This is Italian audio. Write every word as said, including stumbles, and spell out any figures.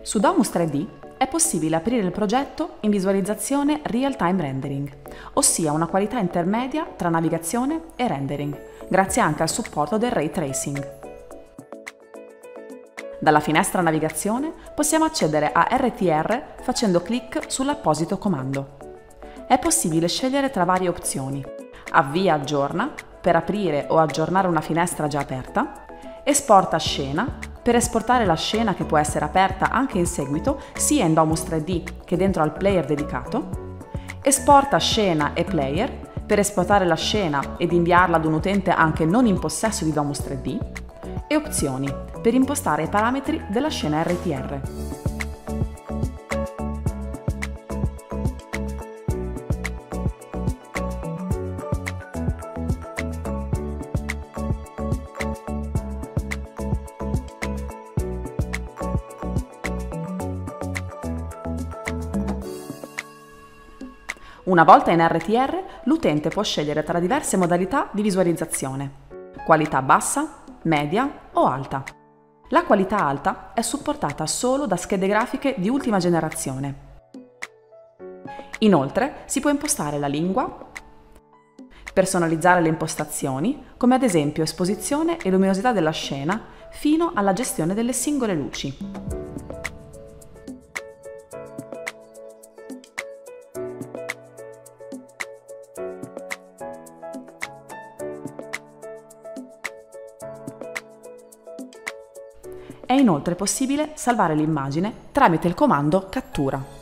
Su Domus tre D è possibile aprire il progetto in visualizzazione Real-Time Rendering, ossia una qualità intermedia tra navigazione e rendering, grazie anche al supporto del Ray Tracing. Dalla finestra navigazione possiamo accedere a R T R facendo clic sull'apposito comando. È possibile scegliere tra varie opzioni: avvia aggiorna per aprire o aggiornare una finestra già aperta, esporta scena per esportare la scena che può essere aperta anche in seguito sia in Domus tre D che dentro al player dedicato, esporta scena e player per esportare la scena ed inviarla ad un utente anche non in possesso di Domus tre D, e opzioni per impostare i parametri della scena R T R. Una volta in R T R, l'utente può scegliere tra diverse modalità di visualizzazione: qualità bassa, media o alta. La qualità alta è supportata solo da schede grafiche di ultima generazione. Inoltre si può impostare la lingua, personalizzare le impostazioni, come ad esempio esposizione e luminosità della scena, fino alla gestione delle singole luci. È inoltre possibile salvare l'immagine tramite il comando cattura.